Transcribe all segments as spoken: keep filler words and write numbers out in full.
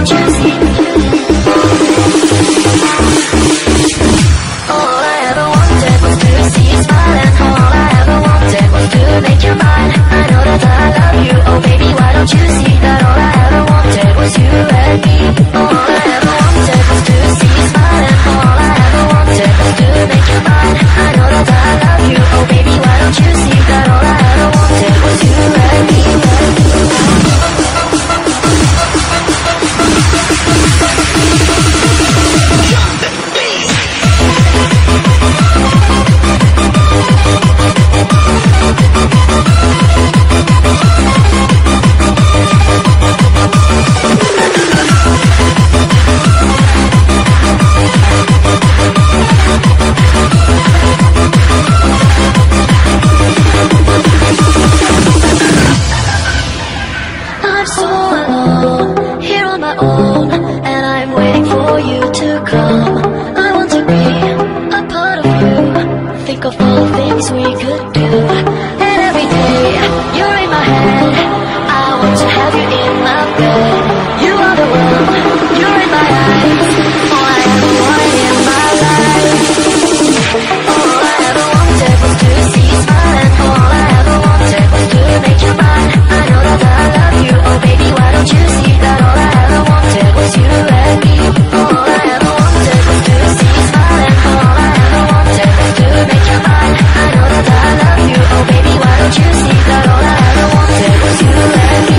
don't you see? All I ever wanted was to see you smile, and all I ever wanted was to make you mine. I know that I love you, oh baby, why don't you see that all I ever wanted was you and me? All I ever wanted was to see you smile, and all I ever wanted was to make you mine. I know that I love you, oh baby, why don't you see that all I ever wanted was you and me? I'm so alone, here on my own, and I'm waiting for you to come. I want to be a part of you, think of all the things we could do. And every day, you're in my head, I want to have you in my bed. You are the one, you're in my eyes, all I ever wanted in my life. All I ever wanted was to see you smile, and all I ever wanted was to make you mine. I know that I love you, oh baby, why don't you see that all I ever wanted was you and me? All I ever wanted was to see you smile, and all I ever wanted was to make you mine. I know that I love you, oh baby, why don't you see that all I ever wanted was you and me?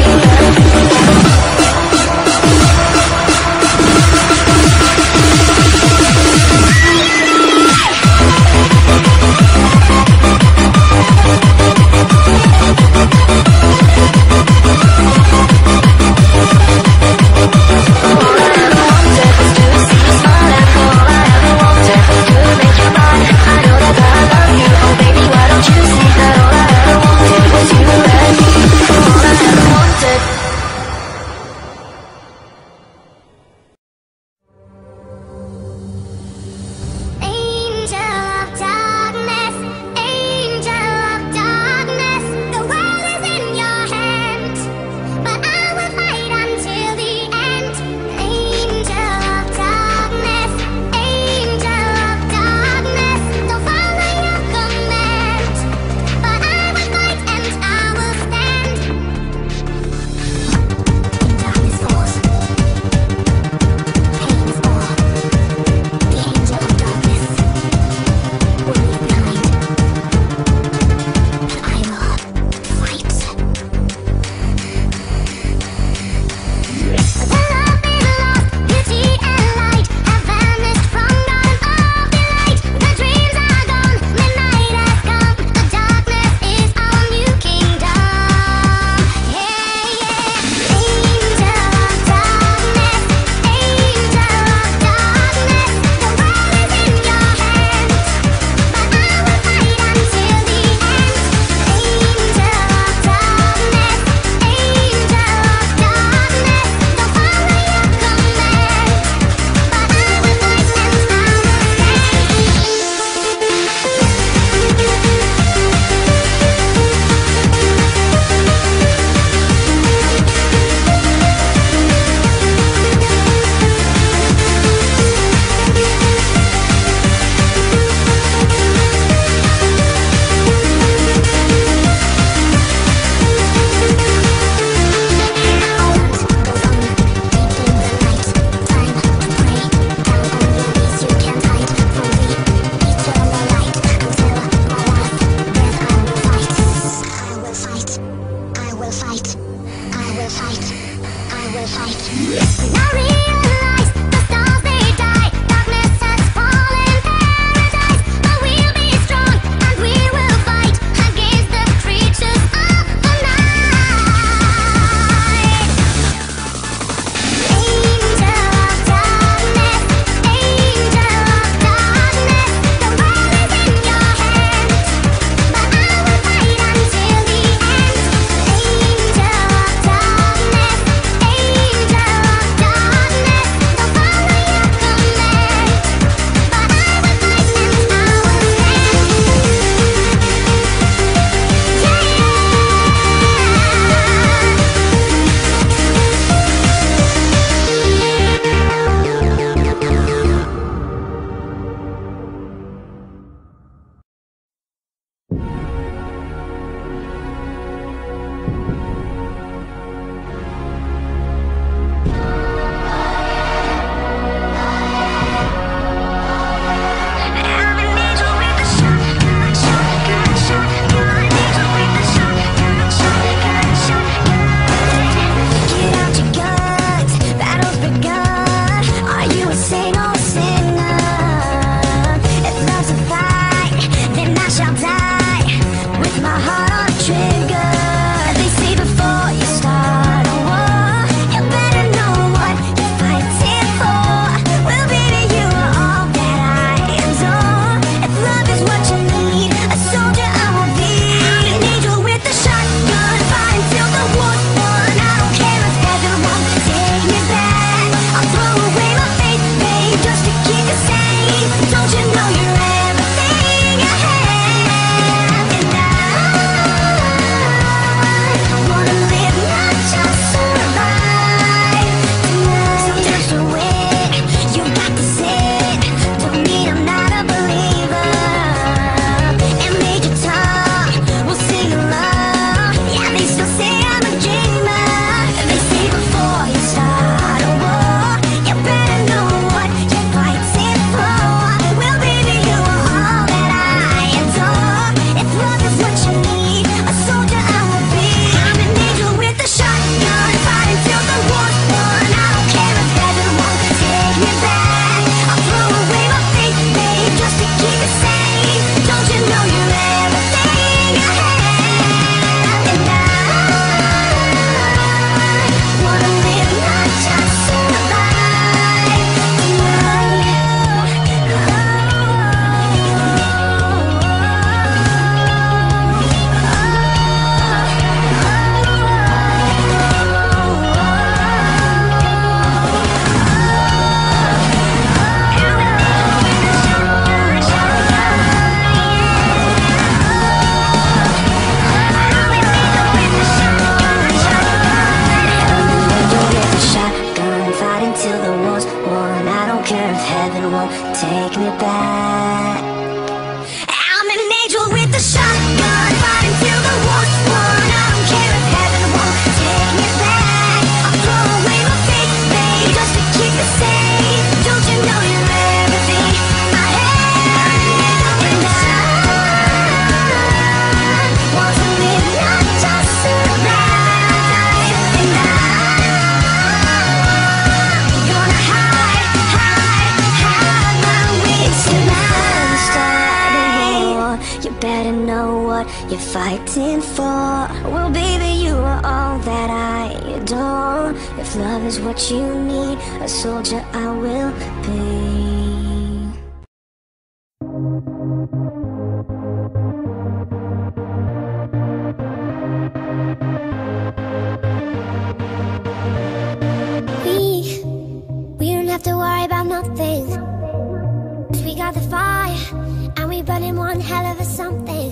you're fighting for. Well, baby, you are all that I adore. If love is what you need, a soldier I will be. We, we don't have to worry about nothing. 'Cause we got the fire, and we burning one hell of a something.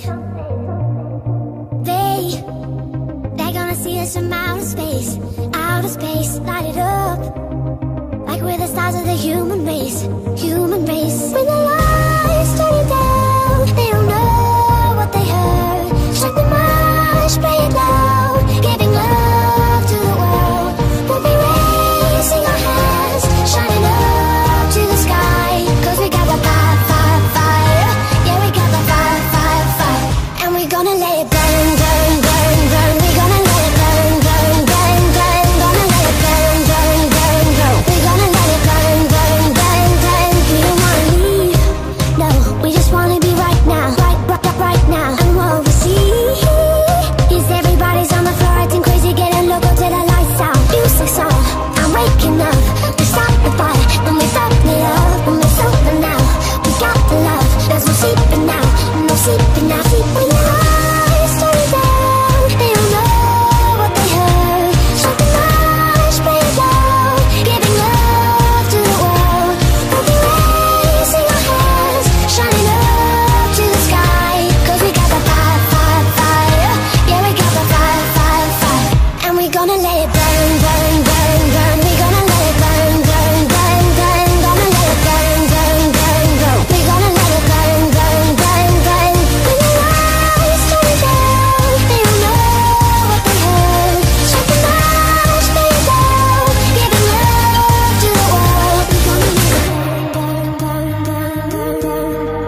They, they're gonna see us from outer space, outer space, light it up. Like we're the stars of the human race, human race. When the lights turn it down, they don't know what they heard. Strike the march, play it loud, giving love to the world. We'll be raising our hands, shining up to the sky. 'Cause we got the fire, fire, fire. Yeah, we got the fire, fire, fire. And we're gonna let it burn, burn, burn, burn. We're gonna let it burn, burn, burn, burn. Gonna let it burn, burn, burn, burn. We're gonna let it burn, burn, burn, burn. We don't wanna leave, no. We just wanna be right now, right, right, right now. And what we see is everybody's on the floor acting crazy, getting loco till the lights out. Music's on, I'm waking up. We stop the fire, and we stop it up, and we stop it now. We got the love, there's no sleeping now, no sleeping now. Sleep when your eyes turn down, they don't know what they heard. Strike the march, play it loud, giving love to the world. We'll be raising our hands, shining up to the sky. 'Cause we got the fire, fire, fire. Yeah, we got the fire, fire, fire. And we gonna let it burn, burn, burn, burn. We gonna let it burn, burn, burn, burn. Gonna let it burn, burn, burn, burn. We gonna let it burn, burn, burn, burn. When the lights turn down, they don't know what they heard. Strike the march, play it loud, giving love to the world. We gonna let it burn, burn, burn, burn, burn,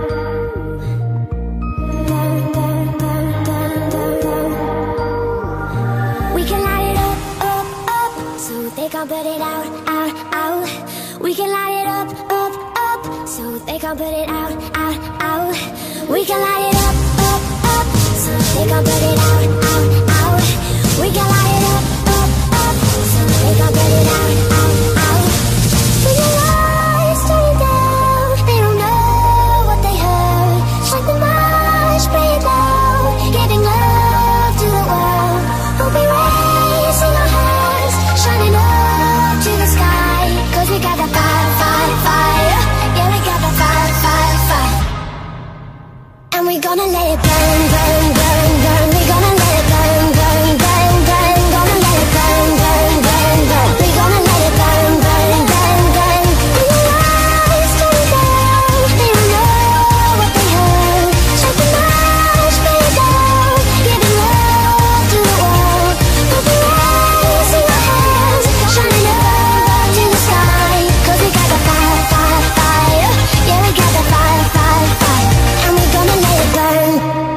burn, burn, burn, burn, burn, burn. We can light it up, up, up, so they can't put it out, out, out. We can light it up, up, up, so they can't put it out, out, out. We can light it up, up, up, so they can't put it out, out, out. We can light it up, up, up, so they can't put it out, out, out. When the lights turn down, they don't know what they heard. Strike the march, play it loud, giving love to the world. We'll be raising our hands, shining up to the sky. 'Cause we got the fire, fire, fire. Yeah, we got the fire, fire, fire. And we gonna let it burn, burn, burn, burn. We gonna let it burn, burn, burn, burn. Gonna let it burn, burn, burn, burn. We gonna let it burn, burn, burn, burn. When the lights turn down, they don't know what they heard. Strike the march, play it loud, giving love to the world. We'll be raising our hands, shining up to the sky. 'Cause we got the fire, fire, fire. Yeah, we got the fire, fire, fire. And we gonna let it burn.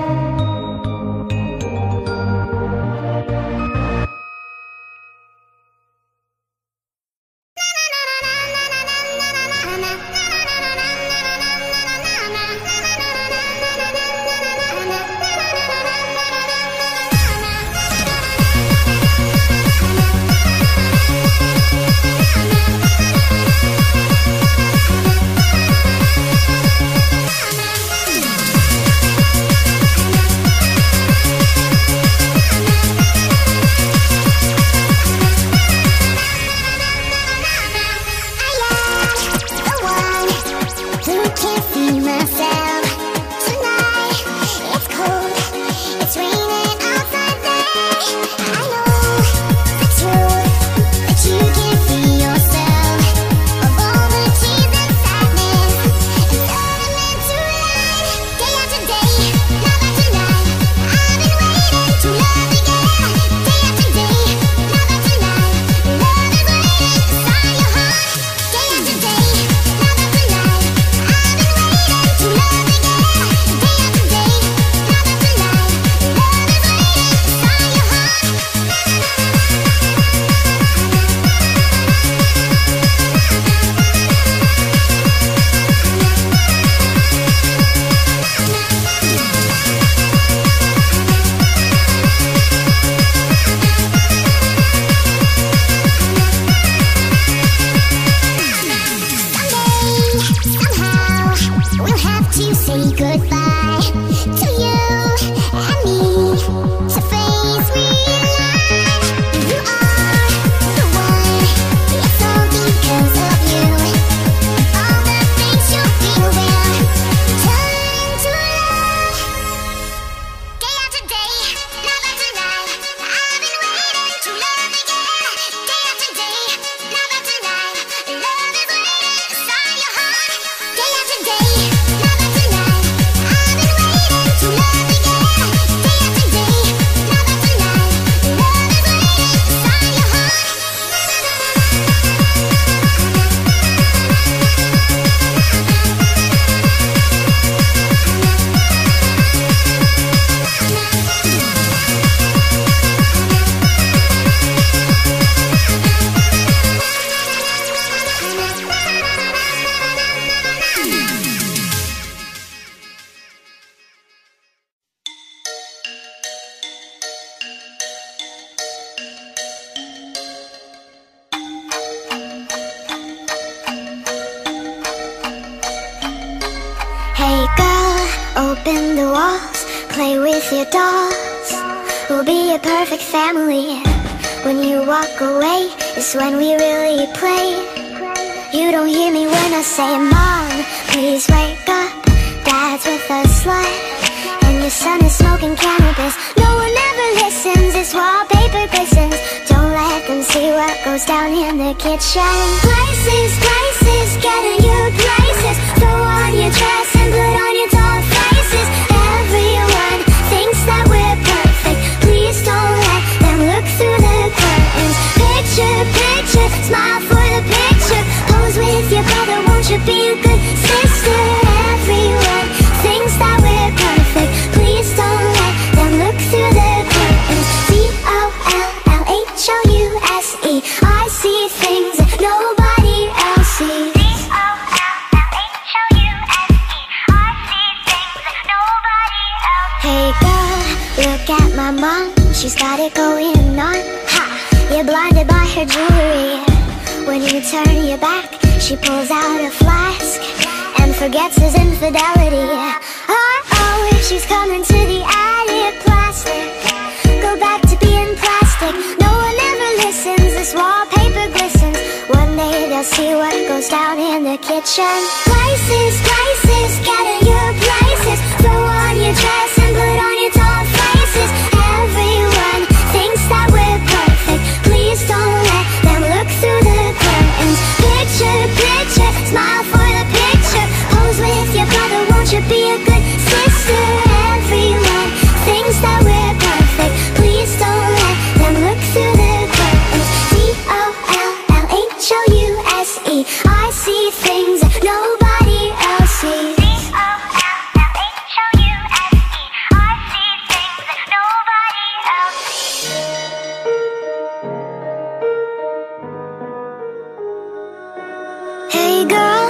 open the walls, play with your dolls. We'll be a perfect family. When you walk away is when we really play. You don't hear me when I say, Mom, please wake up. Dad's with a slut, and your son is smoking cannabis. No one ever listens, this wallpaper glistens. Don't let them see what goes down in the kitchen. Places, places, get in your places. Throw on your dress and put on your doll faces. Everyone thinks that we're perfect. Please don't let them look through the curtains. Picture, picture, smile for the picture. Pose with your brother, won't you be a good sister? Everyone thinks that we're perfect. Please don't let them look through the curtains. D O L L H O U S E. I see things that nobody else sees. D O L L H O U S E. I see things that nobody else sees. Hey girl, look at my mom. She's got it going on. Ha! You're blinded by her jewelry. When you turn your back, she pulls out a flask and forgets his infidelity. Uh-oh, if she's coming to the attic. Plastic, go back to being plastic. No one ever listens, this wallpaper glistens. One day they'll see what goes down in the kitchen. Places, places, get in your places. Throw on your dress and put on your doll faces. Everyone thinks that we're perfect. Please don't let them look through the curtains. Picture, picture, smile for the picture. Pose with your brother, won't you be a good sister? Everyone thinks that we're perfect. Please don't let them look through the curtains. D O L L H O U S E. I see things that nobody else sees. D O L L H O U S E. I see things that nobody else sees. Hey girl,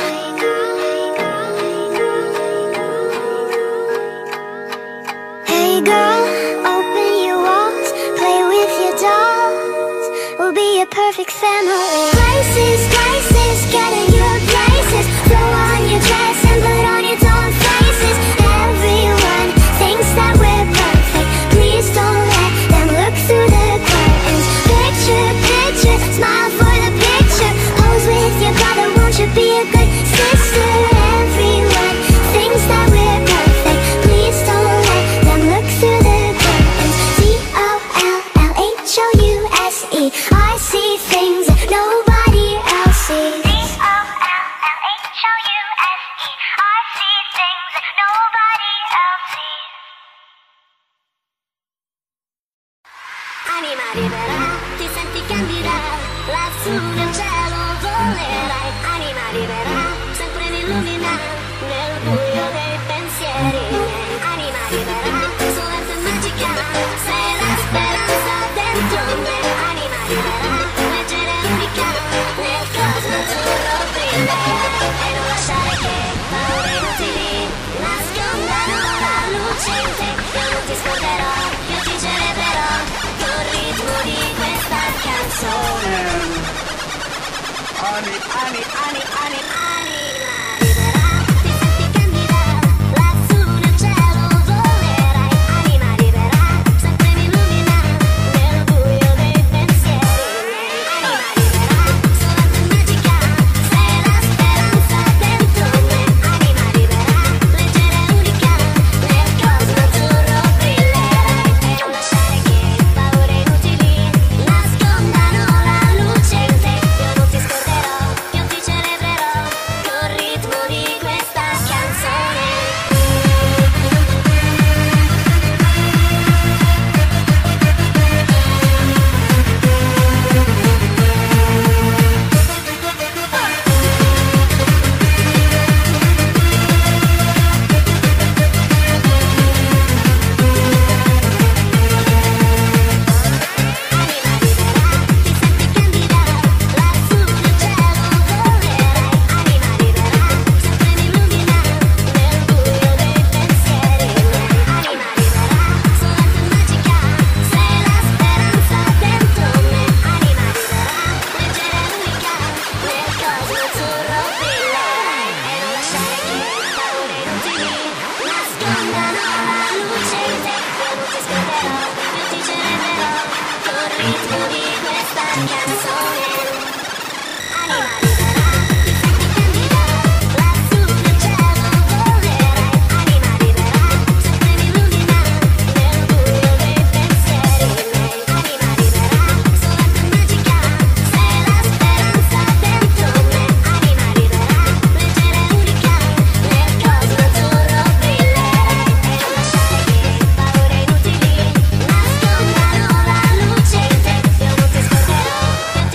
hey girl, open your walls, play with your dolls. We'll be a perfect family. Places, places, get in your places. Throw on your dress and put on your doll faces. Everyone thinks that we're perfect. Please don't let them look through the curtains. Picture, picture, smile for the picture. Pose with your brother, won't you be a good sister? Everyone thinks that we're perfect. Please don't let them look through the curtains. D O L L H O U S E. I see things that nobody else sees. D O L L H O U S E. I see things that nobody else sees. Anima libera, ti senti candida, lassù nel cielo volerai. Anima libera, sempre mi illumina nel buio dei pensieri. Anima libera, solamente magica, sei la speranza dentro me. Anima libera, leggera e unica, nel cosmo azzurro brillerai. E non lasciare che paure inutili nascondano la luce in te. Io non ti scorderò, io ti celebrerò col ritmo di questa canzone. Ani, ani, ani, ani, Anima libera, ti senti candida, lassù nel cielo volerai. Anima libera, sempre mi illumina nel buio dei pensieri. Anima libera, solamente magica, sei la speranza dentro me. Anima libera, leggera e unica, nel cosmo azzurro brillerai. E non lasciare che paure inutili nascondano la luce in te. Io non ti scorderò, io ti celebrerò Nasconderò la luce in te, io non ti scorderò.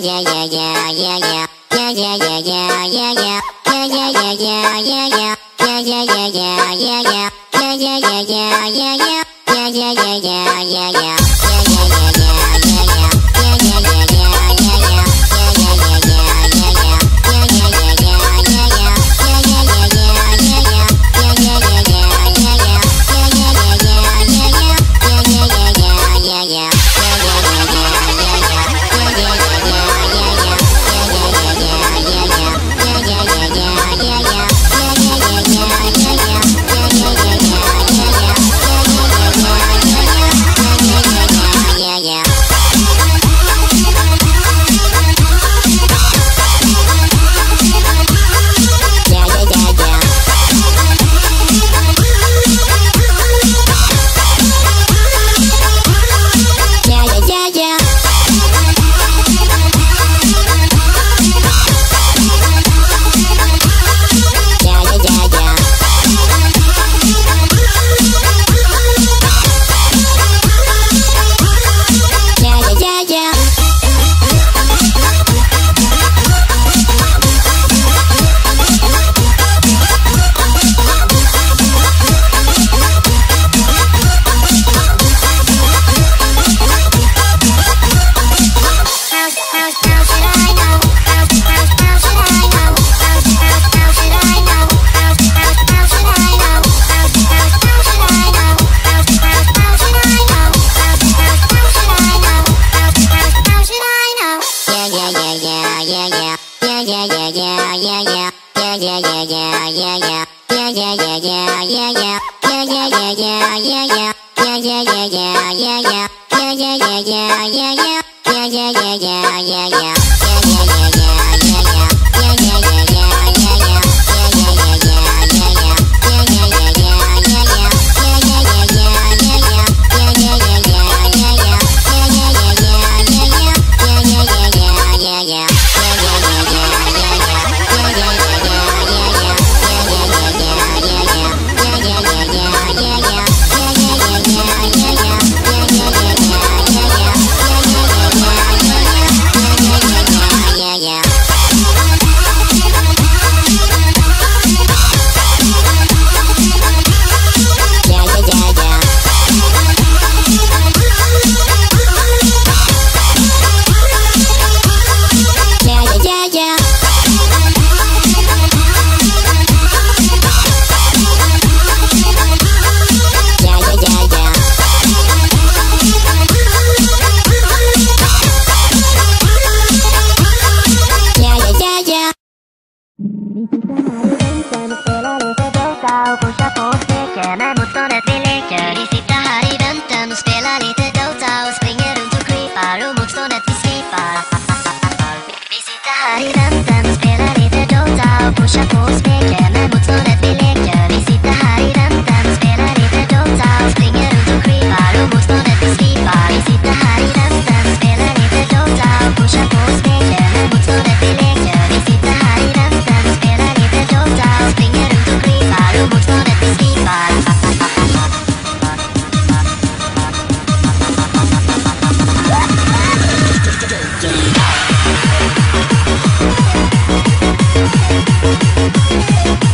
We'll be right back.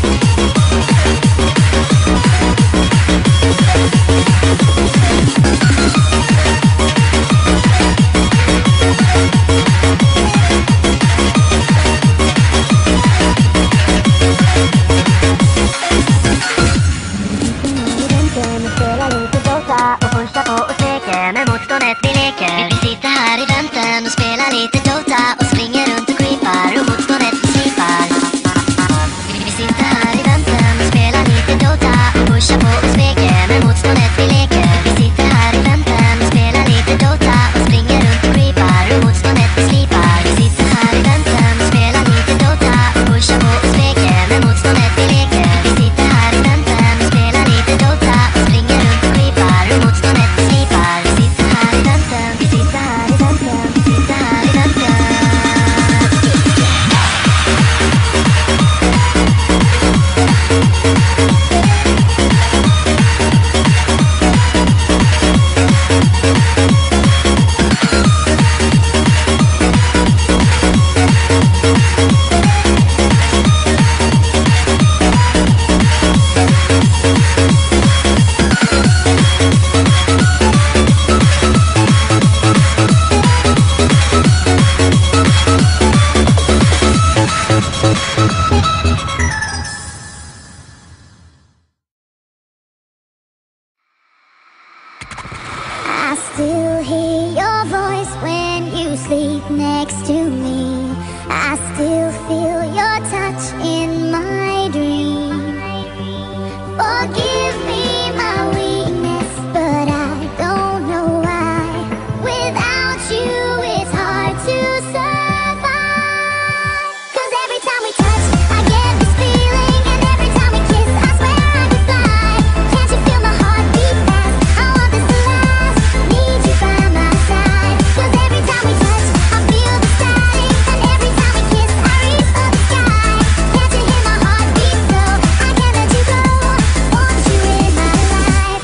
I still feel your touch in my dream. Forgive me my weakness, but I don't know why. Without you it's hard to survive. 'Cause every time we touch, I get this feeling, and every time we kiss, I swear I could fly. Can't you feel my heart beat fast? I want this to last, need you by my side. 'Cause every time we touch, I feel the static, and every time we kiss, I reach for the sky. Can't you hear my heart beat so? I can't let you go, want you in my life.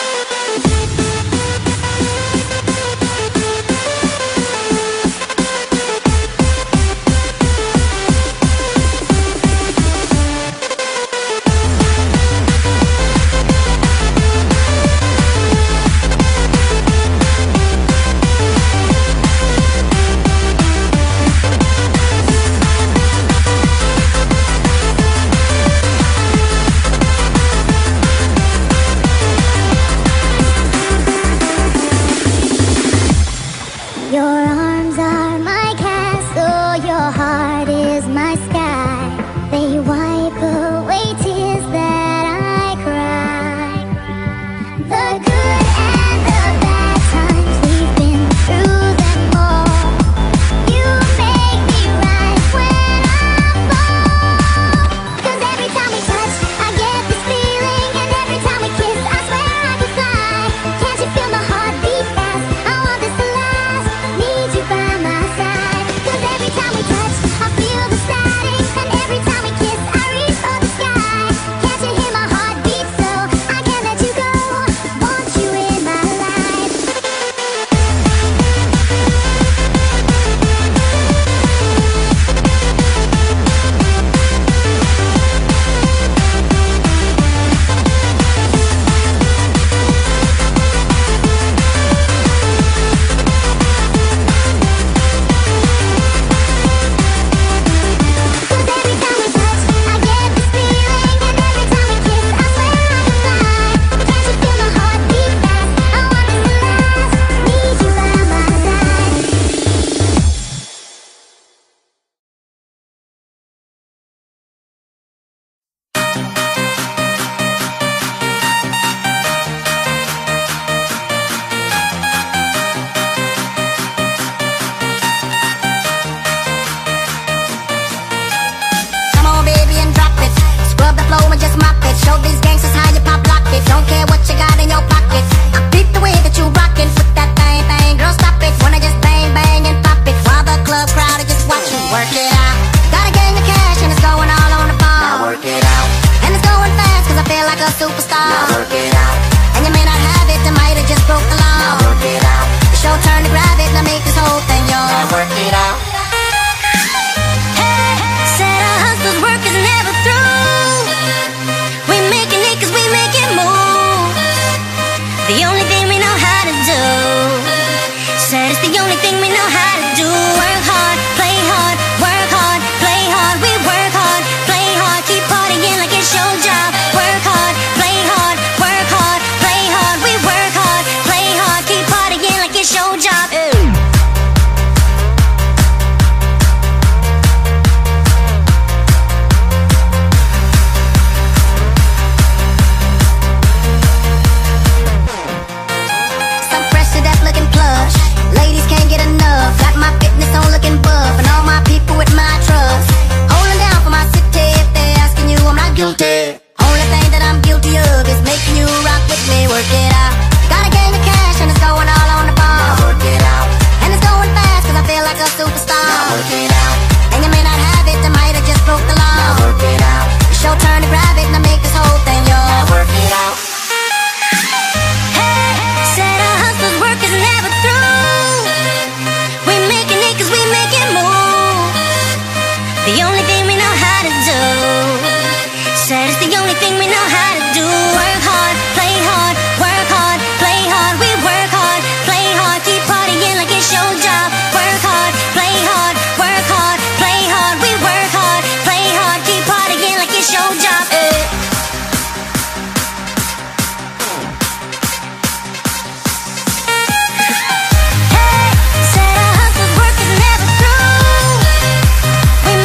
Your arms are my castle, your heart is my sky. They wipe away tears that I cry. The good and the bad times, we've been through them all. You make me rise when I fall. 'Cause every time we touch, I get this feeling, and every time we kiss, I swear I could fly. Can't you feel my heart beat fast? I want this to last, need you by my side. 'Cause every time we touch, I feel the static, and every time we kiss, I reach for the sky. Can't you hear my heart beat so? I can't let you go, want you in my life. Come on, baby, and drop it. Scrub the floor and just mop it. Show these gangsters how you pop lock it. Don't care what you got in your pocket. I beat the way that you rockin' with that thing, thing. Girl, stop it. Wanna just bang, bang, and pop it. While the club crowd is just watching. Work it out. Got a gang of cash and it's going all on the ball. Now work it out. And it's going fast 'cause I feel like a superstar. Now work it out. And you may not have it, I might have just broke the law. Now work it out. It's your turn to grab it, now make this whole thing yours. Now work it out. Hey, said our hustle's work is never through. We making it 'cause we make it move. The only thing we know how to do. Said it's the only thing we know how to do. Work hard, play hard, work hard, play hard. We work hard, play hard, keep partying like it's your job. Work hard, play hard, work hard, play hard. We work hard, play hard, keep partying like it's your job. Ew. Some fresh to death looking plush. Ladies can't get enough. Got my fitness on looking buff, and all my people with my trust. Holding down for my city. If they're asking you, I'm not guilty. Only thing that I'm guilty of is making you rock with me. Work it out. Got a gang of cash and it's going all on the ball. Now work it out. And it's going fast 'cause I feel like a superstar. Now work it out. And you may not have it, I might have just broke the law. Now work it out. It's your turn to grab it, now make this whole thing yours. Now work it out. Hey, said our hustle's work is never through. We making it 'cause we make it move. The only thing we know how to do. Said it's the only thing we know how to do. Work hard, play hard, work hard, play hard. We work hard, play hard, keep partying like it's your job. Work hard, play hard, work hard, play hard. We work hard, play hard, keep partying like it's your job. Eh. Hey, said our hustle's work is never through. We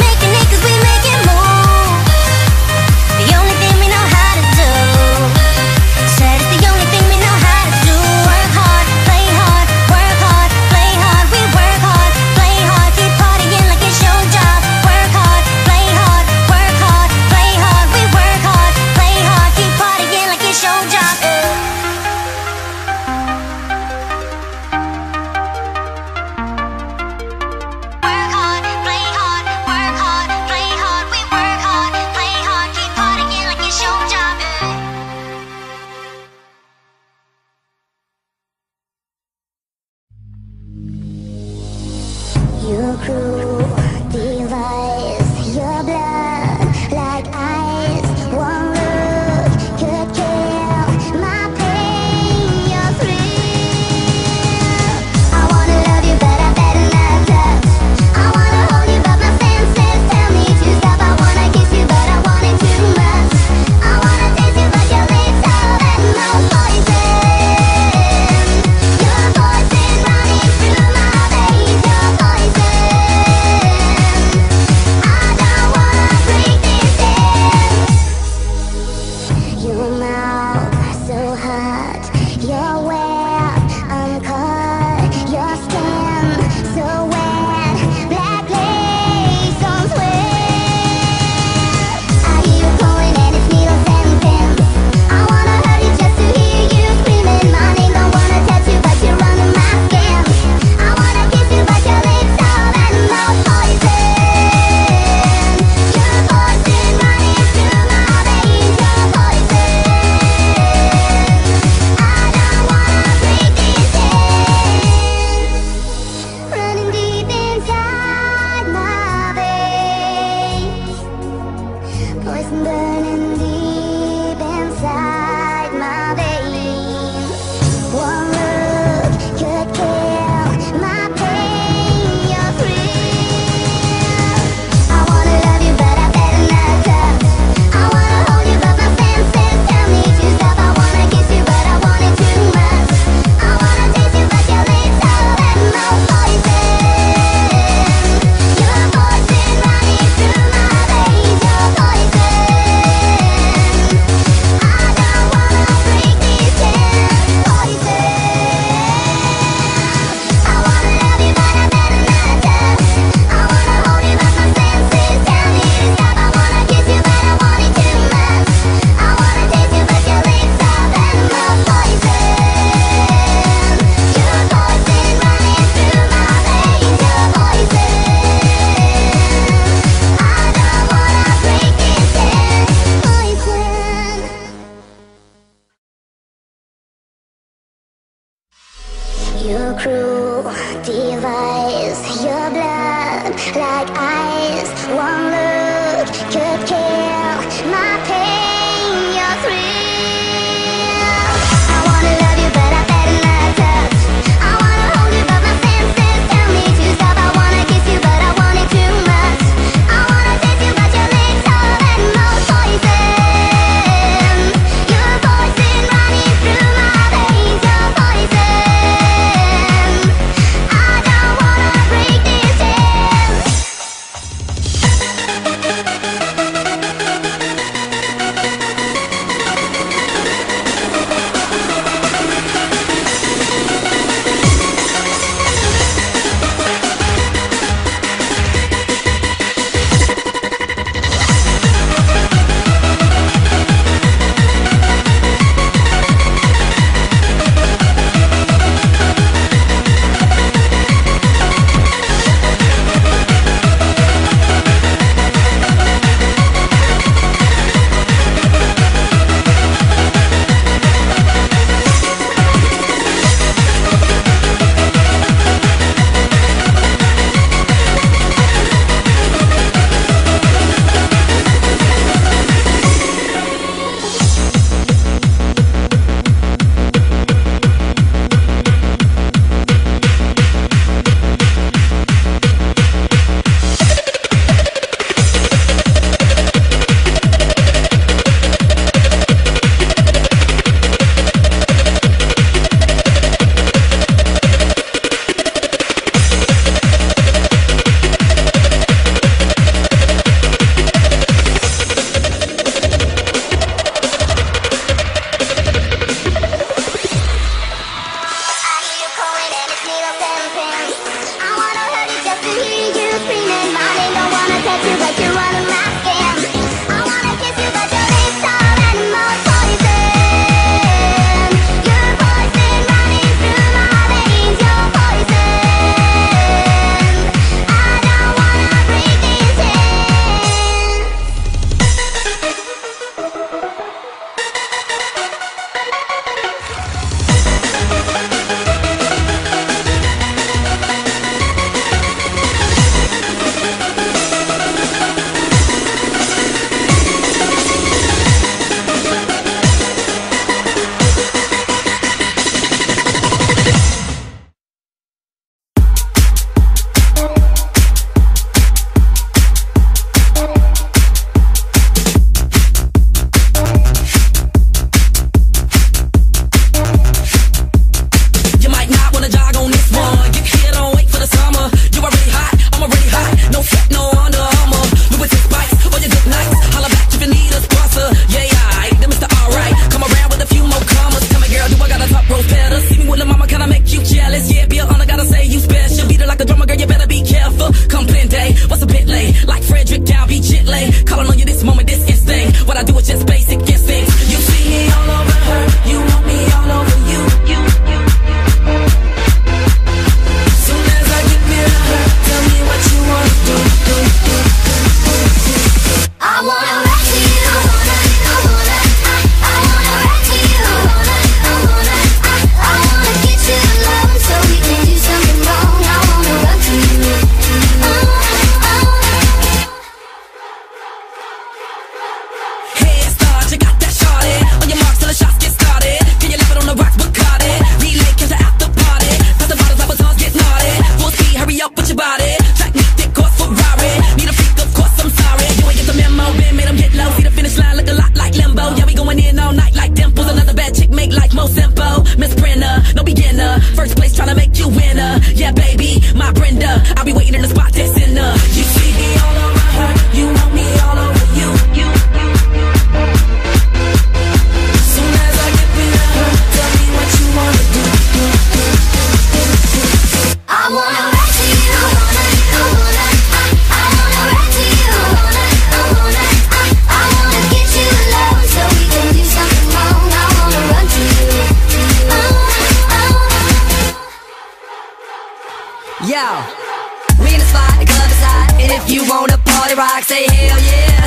We in the spot, the club is hot, and if you wanna party rock, say hell yeah.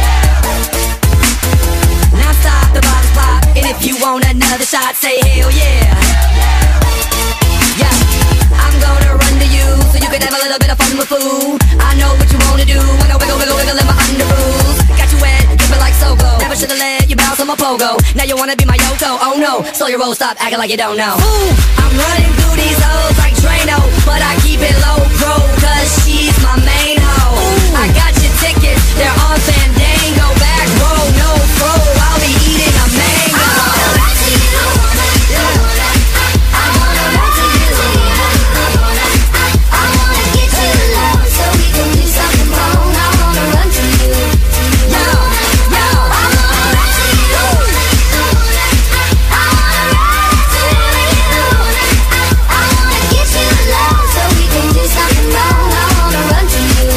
Now stop, the bottles pop, and if you want another shot, say hell yeah. Yeah, I'm gonna run to you, so you can have a little bit of fun with food. I know what you wanna do, wanna wiggle, wiggle, wiggle in my underoos. Got you wet, dripping like Sogo. Never should've let you bounce on my pogo. Now you wanna be my Yoko, oh no. Slow your roll, stop acting like you don't know. Ooh, I'm running through these hoes like Drano, but I keep it low pro, cause she's my main hoe. Ooh. I got your tickets, they're on Fandango. Back row, no pro, I'll be eating a mango. I wanna run to you, I wanna, I wanna, I wanna run to you. I wanna, I wanna get you low, so we can do something wrong. I wanna run to you. Yo, yo, I wanna run to you. I wanna, I wanna run to you. I wanna get you low, so we can do something wrong. I wanna run to you.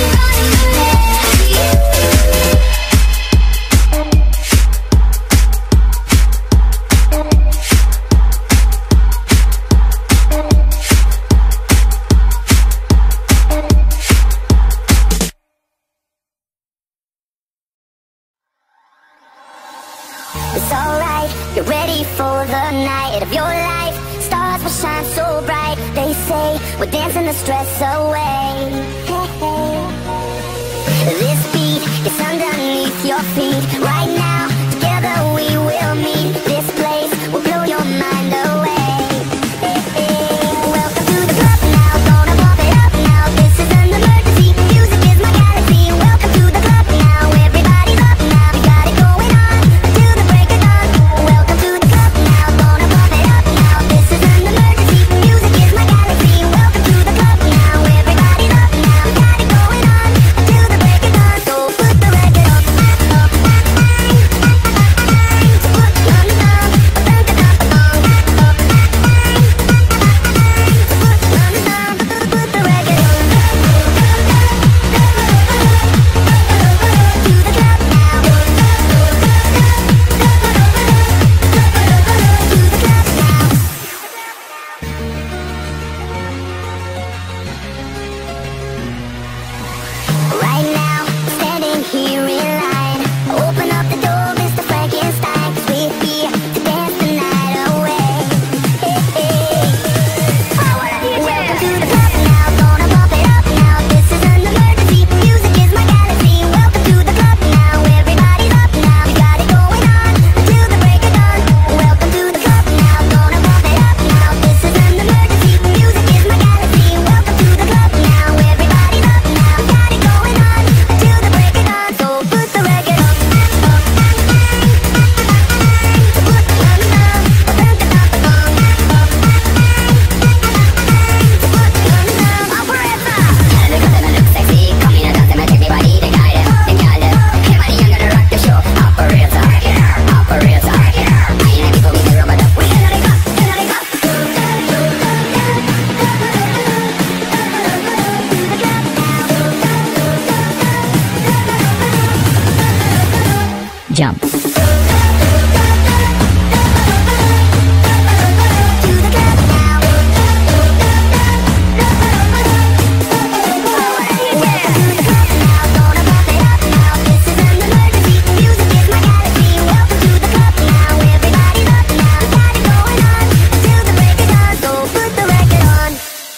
It's alright, you're ready for the night of your life. Stars will shine so bright. They say we're dancing the stress away. Hey, hey. This beat is underneath your feet. Right now, together we will meet. This place will blow your mind away. Hey, hey. Welcome to the club now, gonna pump it up now. This is an emergency, music is my galaxy. Welcome to the club now, everybody's up now. We got it going on until the break of dawn. Welcome to the club now, gonna pump it up now. This is an emergency, music is my galaxy. Welcome to the club now, everybody's up now. We got it going on until the break of dawn. So put the record up, up, up. Right now, standing here in line. Open up the door, Mister Frankenstein, 'cause we're here to dance the night away. Hey, hey. Welcome to the club now, gonna pump it up now. This is an emergency, music is my galaxy. Welcome to the club now, everybody's up now. We got it going on until the break of dawn. Welcome to the club now, gonna pump it up now. This is an emergency, music is my galaxy. Welcome to the club now, everybody's up now. We got it going on until the break of dawn. So put the record up, up, up. Put the gun down, put the gun down, up. Put the gun down, operator. Look at them, look sexy. Come in and dance and take me body, they guide it, they guide it. Everybody, I'm gonna rock the show. Operator, operator. I ain't people with the rubber duck. We ain't gonna go, ain't gonna go. Jump. To the club now. Welcome to the club now, gonna pump it up now. This is an emergency, music is my galaxy. Welcome to the club now, everybody's up now. We got it going on until the break of dawn. So put the record on.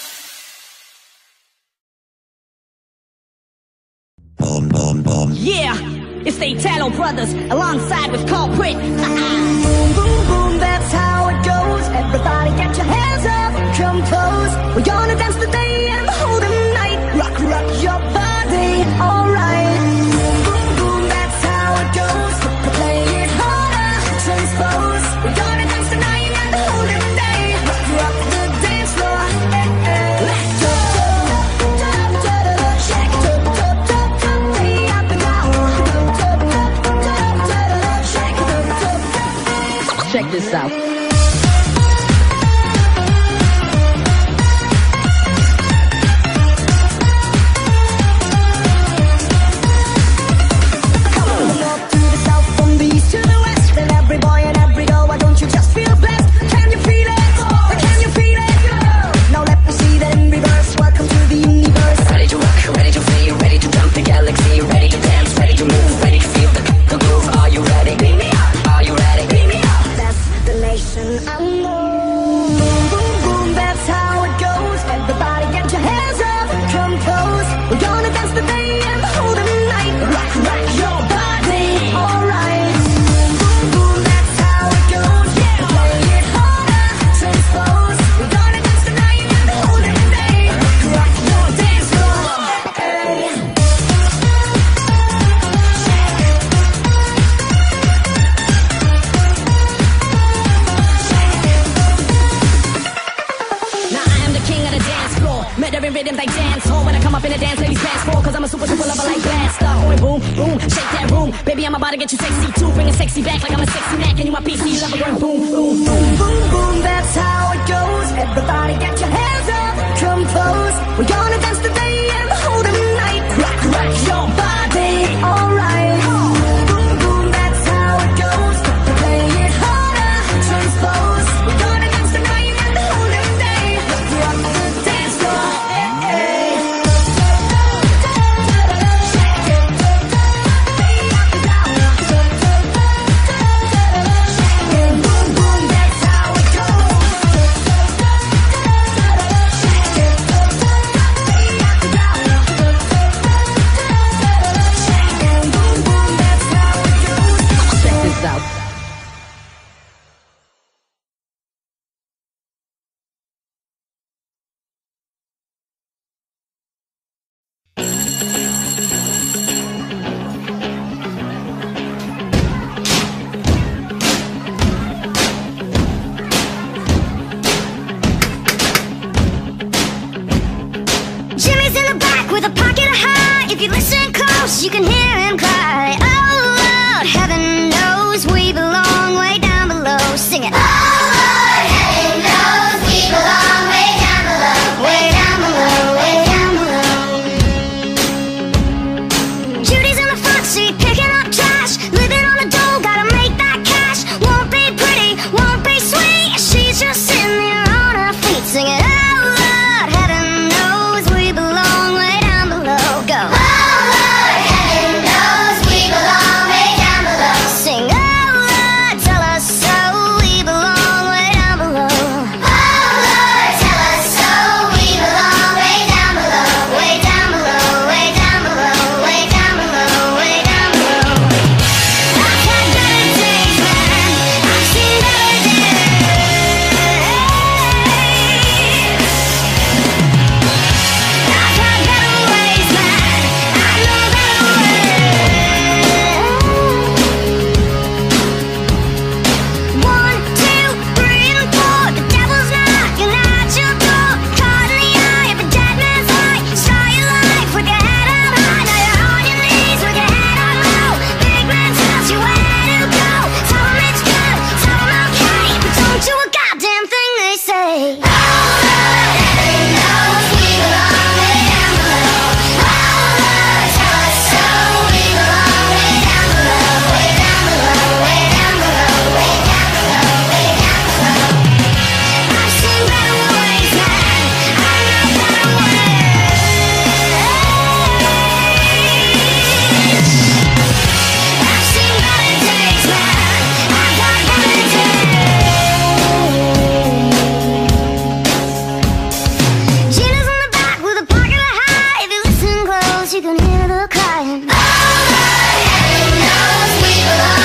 Yeah, it's the Italo Brothers alongside with Culprit. Boom, boom, boom, that's how it goes. Everybody get your hands up, compose. We're gonna dance the day and the whole night. Rock, rock your body, alright. Boom, boom, boom, that's how it goes. We play it harder, transpose. We're gonna dance the night and the whole day. Rock, rock the dance floor. Eh, eh. Let's go. Shake it up, up, up, up, way up and down. Check this out. Come on, north to the south, from the east to the west, and every boy and every girl, why don't you just feel blessed? Can you feel it? Can you feel it? Now let me see that in reverse. Welcome to the Baby, I'm about to get you sexy too. Bring a sexy back like I'm a sexy Mac. And you my P C lover girl. Boom, boom, boom, boom, boom. That's how it goes. Everybody get your hands up, come close. We're gonna dance today and the whole night. Rock, rock your body, alright. Boom, boom, that's how it goes. Play it harder, transpose. We're gonna dance tonight and the whole day. Rock the dance floor, eh, eh. Jimmy's in the back with a pocket of high. If you listen close, you can hear him cry. Oh Lord, heaven knows we belong way down below. Sing it. Oh Lord, heaven knows we belong way down below. Way down below, way down below. Judy's in the front seat picking up trash. Living on the dole, gotta make that cash. Won't be pretty, won't be sweet. She's just sitting there on her feet singing. You can hear the crying. Oh Lord, heaven knows we belong.